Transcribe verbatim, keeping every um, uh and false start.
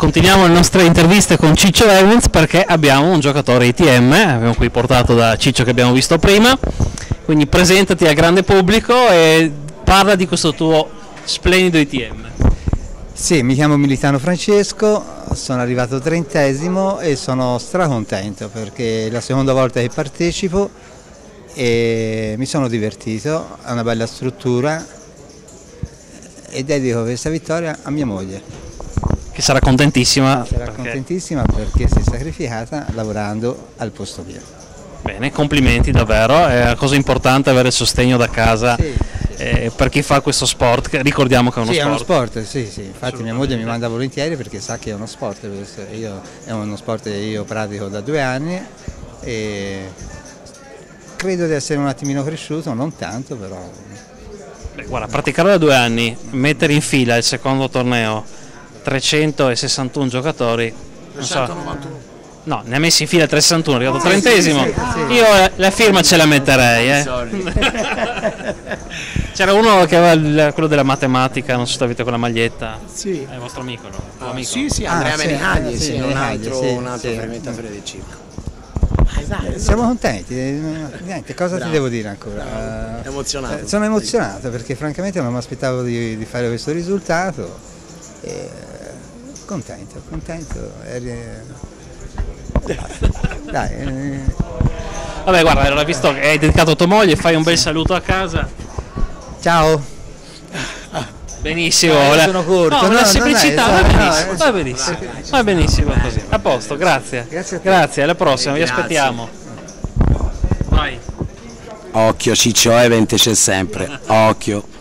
continuiamo le nostre interviste con Ciccio Evans perché abbiamo un giocatore I T M, abbiamo qui portato da Ciccio che abbiamo visto prima, quindi presentati al grande pubblico e parla di questo tuo splendido I T M. Sì, mi chiamo Militano Francesco, sono arrivato trentesimo e sono stracontento perché è la seconda volta che partecipo e mi sono divertito, ha una bella struttura e dedico questa vittoria a mia moglie. Che sarà contentissima. Sarà perché... contentissima perché si è sacrificata lavorando al posto mio. Bene, complimenti davvero, è una cosa importante avere il sostegno da casa. Sì. Eh, per chi fa questo sport, che ricordiamo che è uno sì, sport. È uno sport, sì, sì. Infatti mia moglie mi manda volentieri perché sa che è uno sport, io, è uno sport che io pratico da due anni e credo di essere un attimino cresciuto, non tanto però. Beh, guarda, praticare da due anni, mettere in fila il secondo torneo, trecentosessantuno giocatori, non so, no, ne ha messi in fila trecentosessantuno, è arrivato trentesimo, sì, sì, sì. Io la firma ce la metterei, eh. C'era uno che aveva quello della matematica, non so se avete quella maglietta. Sì. È il vostro amico, no? Ah, amico. sì, sì, Andrea ah, Menegagli, sì, sì, sì, un altro, sì, un altro sì. fermentatore del circo. Eh, siamo contenti, niente, cosa Bravo. ti devo dire ancora? Bravo. Emozionato. Eh, sono emozionato perché francamente non mi aspettavo di, di fare questo risultato. E, contento, contento. Dai. Eh. Vabbè, guarda, allora visto che hai dedicato a tua moglie, fai un bel saluto a casa. Ciao. Benissimo, eh, la... sono corto. No, no, la semplicità, va benissimo, no, va benissimo, va benissimo così. A posto, grazie. Grazie, grazie alla prossima, vi Grazie. aspettiamo. Vai. Occhio, Ciccio Evans c'è sempre, occhio.